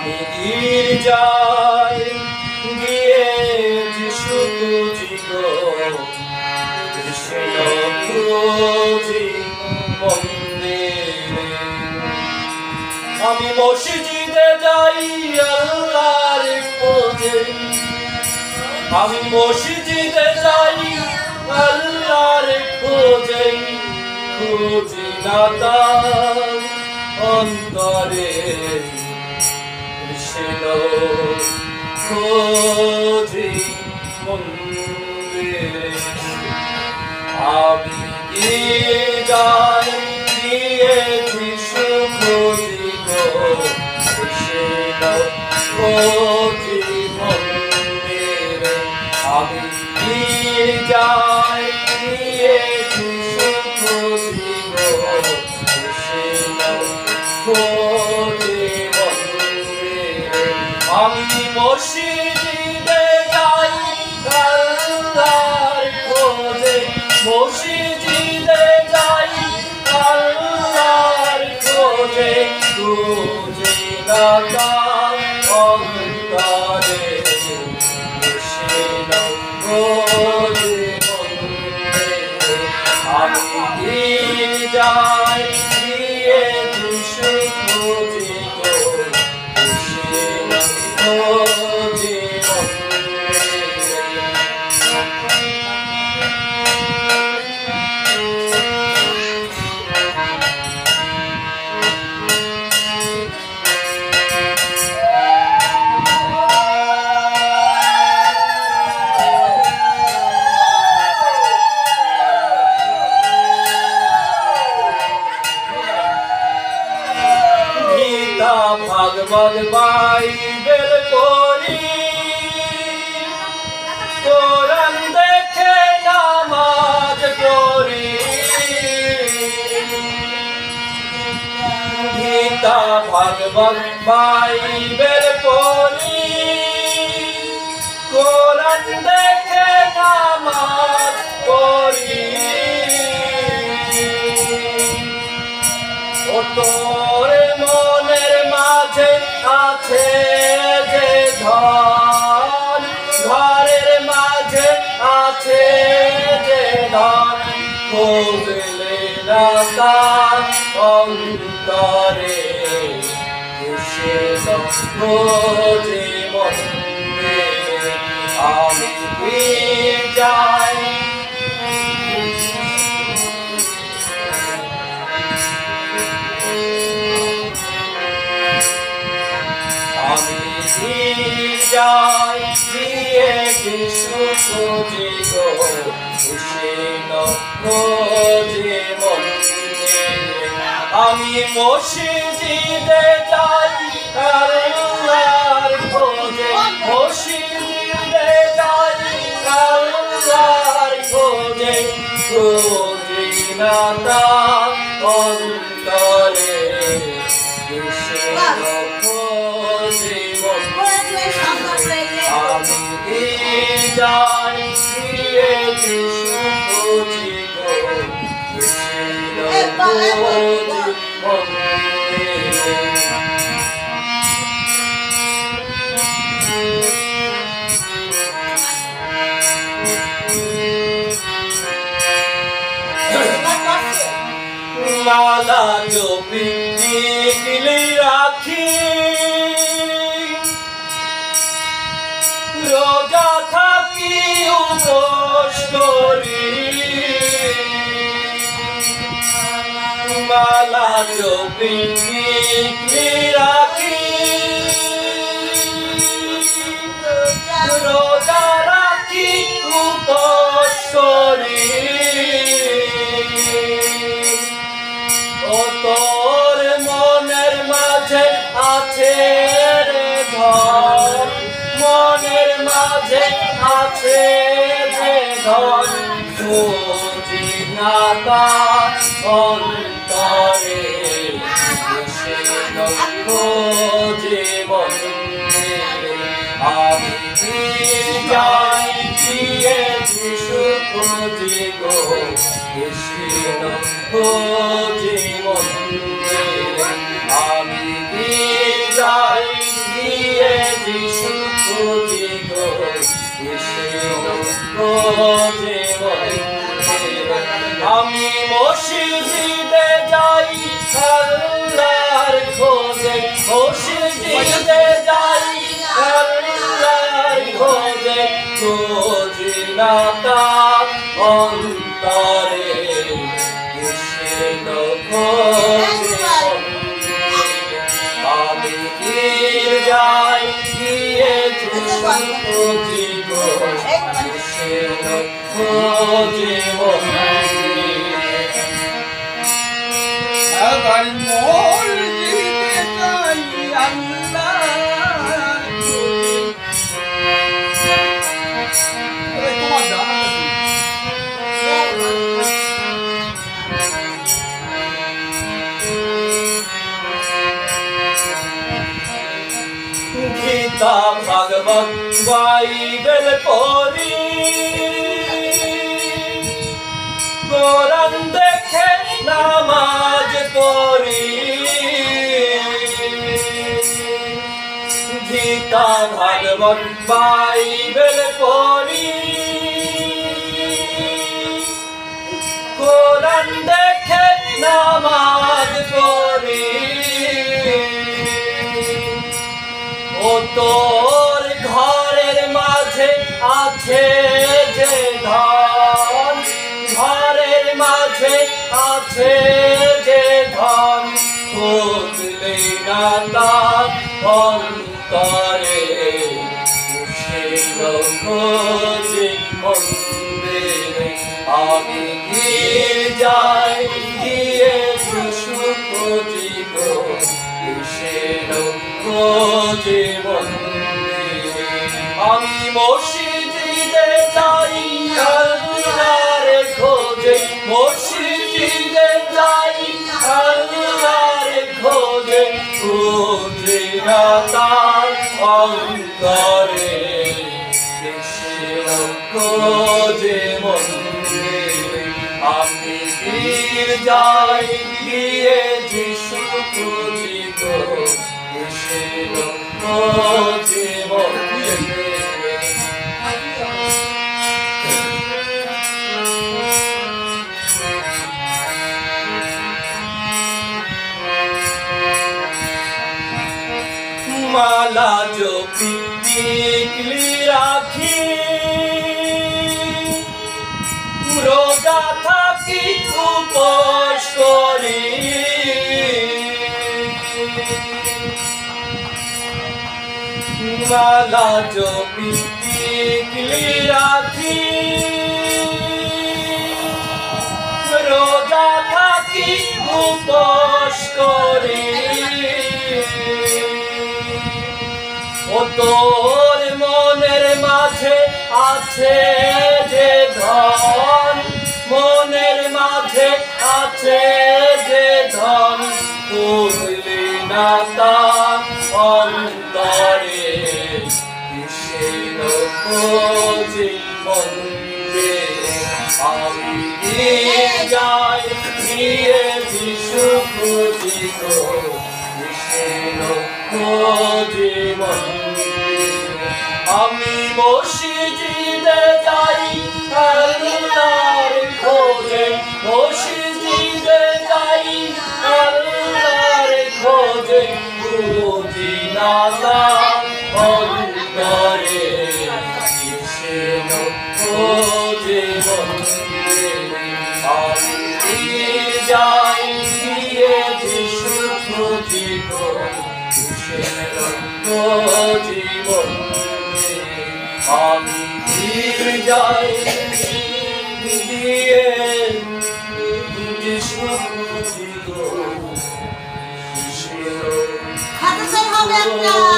গির্জায় গিয়েছি শুধু কৃষ্ণ খুঁজি মন্দিরে। আমি মসজিদে যাই আল্লাহর খোঁজে, আমি মসজিদে যাই আল্লাহর খোঁজে, খুঁজি না তার অন্তরে কৃষ্ণ খুঁজি মন্দিরে। আমি গির্জায় গিয়েছি খুঁজি গো কৃষ্ণ খুঁজি মন্দিরে। আমি গির্জায় গিয়েছি খুঁজি গো কৃষ্ণ খুঁজি মন্দিরে। আমি মসজিদে যাই আল্লাহর খোঁজে, মসজিদে যাই আল্লাহর খোঁজে, খুঁজি না তার অন্তরে কৃষ্ণ খুঁজি মন্দিরে। আমি গির্জায় গিয়েছি খুঁজি গো কৃষ্ণ খুঁজি ভাগবত বাইবেল পড়ি, কোরআন দেখে নামাজ পড়ি। গীতা ভাগবত বাইবেল পড়ি, কোরআন দেখে নামাজ পড়ি। ও তোর মনের মাঝে আছে যে ধন, ঘরের মাঝে আছে যে ধন, খুঁজলে না তার অন্তরে কৃষ্ণ খুঁজি মন্দিরে। আমি গির্জায় আমি গির্জায় গিয়ে কৃষ্ণ খুঁজি গো কৃষ্ণ খুঁজি মন্দিরে। আমি মসজিদে যাই আল্লাহর খোঁজে, মসজিদে যাই আল্লাহর খোঁজে, খুঁজি না তার অন্তরে কৃষ্ণ খুঁজি মন্দিরে। আমি গির্জায় গিয়েছি খুঁজি গো কৃষ্ণ খুঁজি মন্দিরে। মালা জপি টিকলি রাখি, রোজা থাকি উপোস করি। মালা জপি টিকলি রাখি, রোজা রাখি উপোস করি। ও তোর মনের মাঝে আছে রে ধন, মনের মাঝে আছে যে ধন, খুঁজি না তার অন্তরে কৃষ্ণ খুঁজি মন্দিরে। আমি গির্জায় গিয়েছি খুঁজি গো কৃষ্ণ খুঁজি মন্দিরে। আমি গির্জায় মসজিদে যাই আল্লাহর খোঁজে, মসজিদে যাই আল্লাহর খোঁজে, খুঁজি না তার অন্তরে খুশির খোঁজে। আমি যাই গিয়ে খুঁজিব খুশির খোঁজে। গীতা ভাগবত বাইবেল পড়ি, কোরআন দেখে নামাজ পড়ি। গীতা ভাগবত বাইবেল পড়ি, কোরআন দেখে নামাজ পড়ি। ও তোর ঘরের মাঝে আছে যে ধন, ঘরের মাঝে আছে যে ধন, খুঁজলে না তার অন্তরে খুশির খোঁজে মন্দিরে। আমি যাই গিয়ে যিশু খুঁজিব খুশির খোঁজে মন্দিরে। আমি মসজিদে যাই আল্লাহর খোঁজে, মসজিদে যাই আল্লাহর খোঁজে, খুঁজি না তার অন্তরে খুশির খোঁজে মন্দিরে। আমি যাই গিয়ে যিশু খুঁজিব খুশির খোঁজে মন্দিরে। মালা জপি টিকলি রাখি, রোজা থাকি উপোস করি। মালা জপি টিকলি রাখি, রোজা থাকি উপোস করি। ও তোর মনের মাঝে আছে যে ধন, মনের মাঝে আছে যে ধন, খুঁজলি না তার অন্তরে খুশির খোঁজে মন্দিরে। আমি যাই গিয়ে যিশু খুঁজিব খুশির খোঁজে মন্দিরে। আমি মসজিদে যাই আল্লাহর খোঁজে, মসজিদে যাই আল্লাহর খোঁজে, খুঁজি না তার অন্তরে খুশির খোঁজে মন্দিরে। আমি যাই গিয়ে যিশু খুঁজিব খুশির খোঁজে মন্দিরে। আমি যাই গিয়ে যিশু খুঁজিব খুশির খোঁজে।